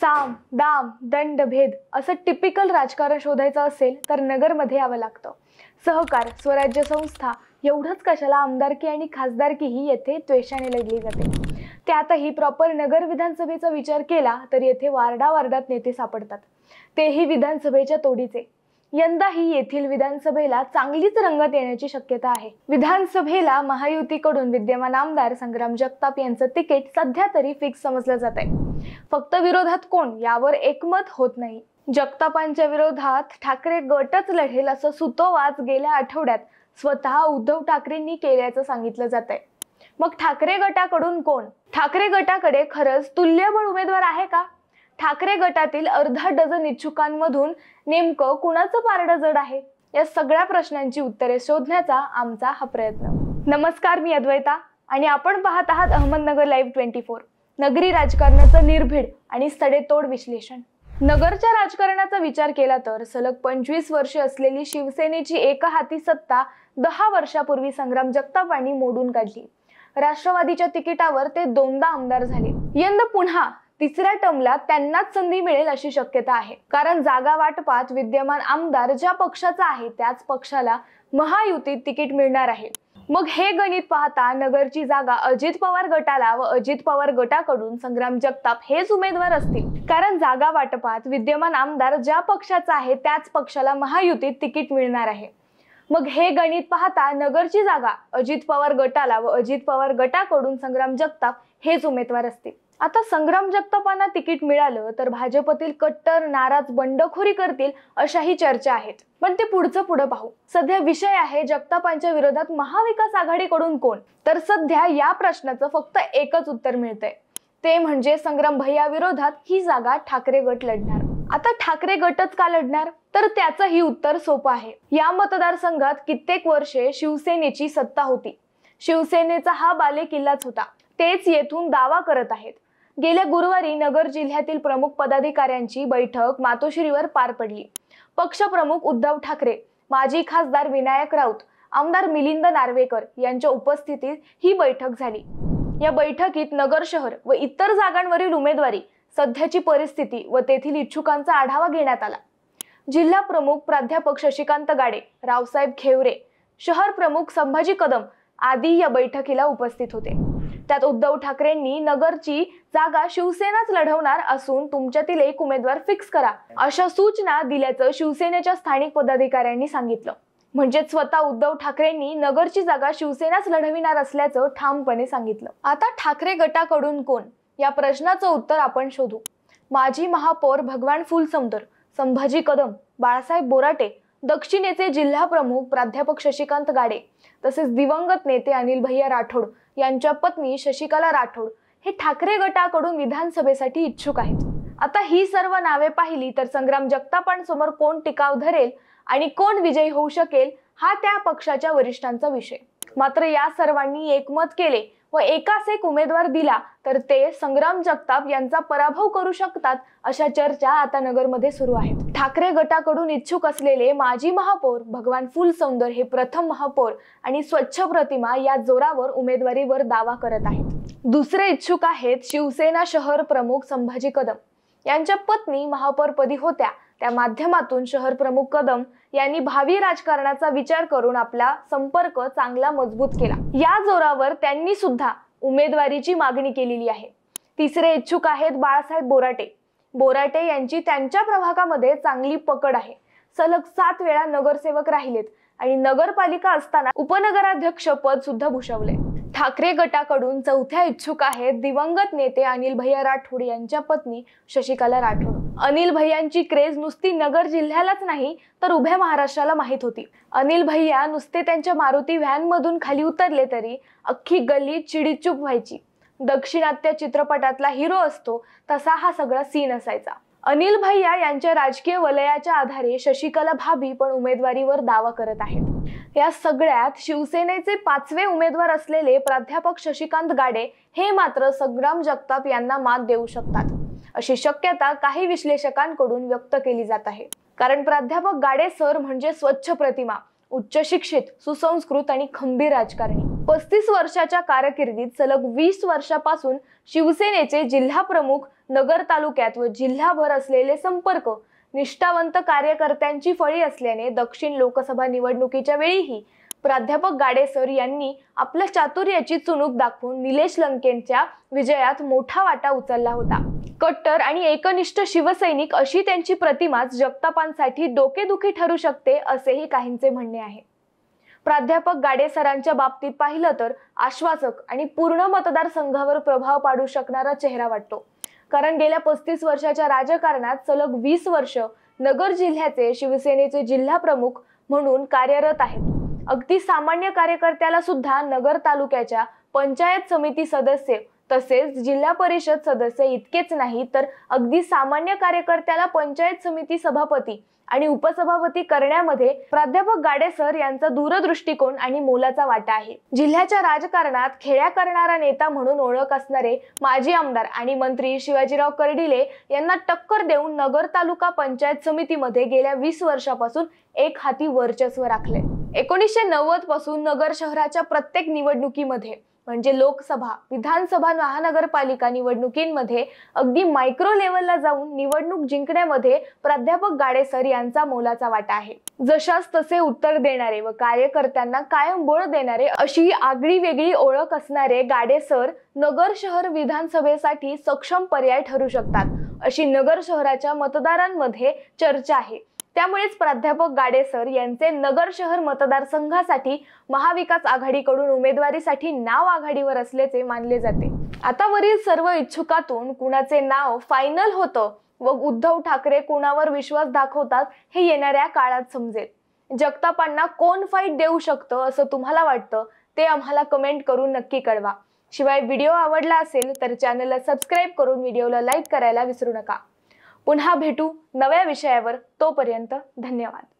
साम दाम दंड भेद असं टिपिकल राजकारण शोधायचं असेल तर नगरमध्ये यावं लागतं। सहकार स्वराज्य संस्था एवढंच कशाला आमदारकी आणि खासदारकीही येथे त्वेषाने लढली जाते। त्यातही प्रॉपर नगर विधानसभेचा विचार केला तर येथे वार्डावार्डात नेते सापडतात, तेही विधानसभेच्या तोडीचे। यंदाही येथील विधानसभेला चांगलीच रंगत येण्याची शक्यता आहे। विधानसभेला महायुतीकडून विद्यमान आमदार संग्राम जगताप यांचं तिकीट सध्या तरी फिक्स समजलं जात आहे। फक्त विरोधात कोण यावर एकमत होत नाही। जगतापांच्या विरोधात ठाकरे गटच लढेल असं सुतोवाच गेल्या आठवड्यात स्वतः उद्धव ठाकरेंनी केल्याचं सांगितलं जात आहे। मग ठाकरे गटाकडून कोण? ठाकरे गटाकडे खरंच तुल्यबळ उमेदवार आहे का? ठाकरे गटातील अर्धा डझन इच्छुकांमधून नेमकं कुणाचं पारडं जड आहे? या सगळ्या प्रश्नांची उत्तरे शोधण्याचा आमचा हा प्रयत्न। नमस्कार, मी अद्वैता आणि आपण पाहत आहात अहमदनगर लाईव्ह 24। नगरी राजकारणाचं निर्भीड आणि सडेतोड विश्लेषण। नगरच्या राजकारणाचा विचार केला तर सलग 25 वर्षे असलेली शिवसेनेची एकहाती सत्ता 10 वर्षापूर्वी संग्राम जगतापांनी मोडून काढली। राष्ट्रवादीच्या तिकिटावर ते दोनदा आमदार झाले। यंदा पुन्हा तिसऱ्या टर्मला त्यांनाच संधी मिळेल अशी शक्यता आहे, कारण जागा वाटपात विद्यमान आमदार ज्या पक्षाचा आहे त्याच पक्षाला महायुतीत तिकीट मिळणार आहे। मग हे गणित पाहता नगरची जागा अजित पवार गटाला व अजित पवार गटाकडून संग्राम जगताप हेच उमेदवार असतील, कारण जागा वाटपात विद्यमान आमदार ज्या पक्षाचा आहे त्याच पक्षाला महायुतीत तिकीट मिळणार आहे। मग हे गणित पाहता नगरची जागा अजित पवार गटाला व अजित पवार गटाकडून संग्राम जगताप हेच उमेदवार असतील। आता संग्राम जगतापांना तिकीट मिळालं तर भाजपतील कट्टर नाराज बंडखोरी करतील अशाही चर्चा आहेत, पण ते पुढे पाहू। सध्या विषय आहे जगतापांच्या विरोधात महाविकास आघाडीकडून कोण? तर सध्या या प्रश्नाचं फक्त एकच उत्तर मिळतंय, ते म्हणजे संग्राम भैया विरोधात ही जागा ठाकरे गट लढणार। आता ठाकरे गटच का लढणार? तर त्याचंही उत्तर सोपं आहे। या कित्येक वर्षे शिवसेनेची सत्ता होती। शिवसेनेचा हा बालेकिल्लाच होता, तेच येथून दावा करत आहेत। गेल्या गुरुवारी नगर जिल्ह्यातील प्रमुख पदाधिकाऱ्यांची बैठक मातोश्रीवर पार पडली। पक्षप्रमुख उद्धव ठाकरे, माजी खासदार विनायक राऊत, आमदार मिलिंद नार्वेकर यांच्या उपस्थितीत ही बैठक झाली। या बैठकीत नगर शहर व इतर जागांवरील उमेदवारी, सध्याची परिस्थिती व तेथील इच्छुकांचा आढावा घेण्यात आला। जिल्हा प्रमुख प्राध्यापक शशिकांत गाडे, रावसाहेब खेवरे, शहर प्रमुख संभाजी कदम आदी या बैठकीला उपस्थित होते। त्यात उद्धव ठाकरेंनी नगरची जागा शिवसेनाच लढवणार असून तुमच्यातील एक उमेदवार फिक्स करा अशा सूचना दिल्याचं शिवसेनेच्या स्थानिक पदाधिकाऱ्यांनी सांगितलं। म्हणजे स्वतः उद्धव ठाकरेंनी नगरची जागा शिवसेनाच लढविणार असल्याचं ठामपणे सांगितलं। आता ठाकरे गटाकडून कोण या प्रश्नाचं उत्तर आपण शोधू। माजी महापौर भगवान फुलसुंदर, संभाजी कदम, बाळासाहेब बोराटे, दक्षिणेचे जिल्हा प्रमुख प्राध्यापक शशिकांत गाडे तसेच दिवंगत नेते अनिल भैया राठोड यांच्या पत्नी शशिकला राठोड हे ठाकरे गटाकडून विधानसभेसाठी इच्छुक आहेत। आता ही सर्व नावे पाहिली तर संग्राम जगतापांसमोर कोण टिकाव धरेल आणि कोण विजयी होऊ शकेल हा त्या पक्षाच्या वरिष्ठांचा विषय। मात्र या सर्वांनी एकमत केले व एकाच एक उमेदवार दिला तर ते संग्राम जगताप यांचा पराभव करू शकतात अशा चर्चा आता नगरमध्ये सुरू आहेत। ठाकरे गटाकडून इच्छुक असलेले माजी महापौर भगवान फुलसुंदर हे प्रथम महापौर आणि स्वच्छ प्रतिमा या जोरावर उमेदवारीवर दावा करत आहेत। दुसरे इच्छुक आहेत शिवसेना शहर प्रमुख संभाजी कदम यांच्या पत्नी महापौरपदी होत्या, त्या माध्यमातून शहर प्रमुख कदम यांनी भावी राजकारणाचा विचार करून आपला संपर्क चांगला मजबूत केला। या जोरावर त्यांनी सुद्धा उमेदवारीची मागणी केलेली आहे। तिसरे इच्छुक आहेत बाळासाहेब बोराटे। बोराटे यांची त्यांच्या प्रभागामध्ये चांगली पकड आहे। सलग 7 वेळा नगरसेवक राहिलेत आणि नगरपालिका असताना उपनगराध्यक्ष पद सुद्धा भूषवले। ठाकरे गटाकडून चौथ्या इच्छुक आहेत दिवंगत नेते अनिल भैया राठोड यांच्या पत्नी शशिकला राठोड। अनिल भैयांची क्रेज नुसती नगर जिल्ह्यालाच नाही तर उभ्या महाराष्ट्राला माहित होती। अनिल भैया नुसते त्यांच्या मारुती व्हॅन मधून खाली उतरले तरी अख्खी गल्ली चिडीचूप व्हायची। दक्षिणात्य चित्रपटातला हिरो असतो तसा हा सगळा सीन असायचा। अनिल भैया यांच्या राजकीय वलयाच्या आधारे शशिकला भाभी पण उमेदवारीवर दावा करत आहेत। या सगळ्यात शिवसेनेचे 5वे उमेदवार असलेले प्राध्यापक शशिकांत गाडे हे मात्र संग्राम जगताप यांना मात देऊ शकतात अशी शक्यता काही विश्लेषकांकडून व्यक्त केली जात आहे। कारण प्राध्यापक गाडे सर म्हणजे स्वच्छ प्रतिमा, उच्च शिक्षित, सुसंस्कृत आणि खंबीर राजकारणी. 35 वर्षाच्या कारकिर्दीत सलग 20 वर्षापासून शिवसेनेचे जिल्हा प्रमुख, नगर तालुक्यात व जिल्हाभर असलेले संपर्क, निष्ठावंत कार्यकर्त्यांची फळी असल्याने दक्षिण लोकसभा निवडणुकीच्या वेळीही प्राध्यापक गाडे सर यांनी आपल्या चातुर्याची चुणूक दाखवून निलेश लंकेंच्या विजयात मोठा वाटा उचलला होता. कट्टर आणि एकनिष्ठ शिवसैनिक अशी त्यांची प्रतिमाच जगतापांसाठी डोकेदुखी ठरू शकते, असेही काहींचे म्हणणे आहे. प्राध्यापक गाडे सरांच्या बाबतीत पाहिलं तर आश्वासक आणि पूर्ण मतदारसंघावर प्रभाव पाडू शकणारा चेहरा वाटतो. कारण गेल्या 35 वर्षाच्या राजकारणात सलग 20 वर्ष नगर जिल्ह्याचे शिवसेनेचे जिल्हा प्रमुख म्हणून कार्यरत आहेत. अगदी सामान्य कार्यकर्त्याला सुद्धा नगर तालुक्याच्या पंचायत समिती सदस्य तसेच जिल्हा परिषद सदस्य इतकेच नाही तर अगदी सामान्य कार्यकर्त्याला पंचायत समिती सभापती आणि उपसभापती करण्यामध्ये प्राध्यापक गाडे सर यांचा दूरदृष्टिकोन आणि मोलाचा वाटा आहे. जिल्ह्याच्या राजकारणात खेळ्या करणारा नेता म्हणून ओळख असणारे माजी आमदार आणि मंत्री शिवाजीराव कर्डिले यांना टक्कर देऊन नगर तालुका पंचायत समितीमध्ये गेल्या 20 वर्षापासून एक हाती वर्चस्व राखले. 1990 पासून नगर शहराच्या प्रत्येक निवडणुकीमध्ये म्हणजे लोकसभा, विधानसभा, महानगरपालिका निवडणुकींमध्ये अगदी मायक्रो लेव्हलला जाऊन निवडणूक जिंकण्यामध्ये प्राध्यापक गाडे सर यांचा मोलाचा वाटा आहे. जशास तसे उत्तर देणारे व कार्यकर्त्यांना कायम बळ देणारे अशी आगळी वेगळी ओळख असणारे गाडे सर नगर शहर विधानसभेसाठी सक्षम पर्याय ठरू शकतात, अशी नगर शहराच्या मतदारांमध्ये चर्चा आहे. त्यामुळेच प्राध्यापक गाडे सर यांचे नगर शहर मतदारसंघासाठी महाविकास आघाडीकडून उमेदवारीसाठी नाव आघाडीवर असल्याचे मानले जाते. आता वरील सर्व इच्छुकातून कुणाचे नाव फायनल होतं व उद्धव ठाकरे कुणावर विश्वास दाखवतात हे येणाऱ्या काळात समजेल. जगतापांना कोण फाईट देऊ शकतं असं तुम्हाला वाटतं ते आम्हाला कमेंट करून नक्की कळवा. शिवाय व्हिडिओ आवडला असेल तर चॅनलला सबस्क्राईब करून व्हिडिओला लाईक करायला विसरू नका. पुन्हा भेटू नव्या विषयावर. तोपर्यंत धन्यवाद.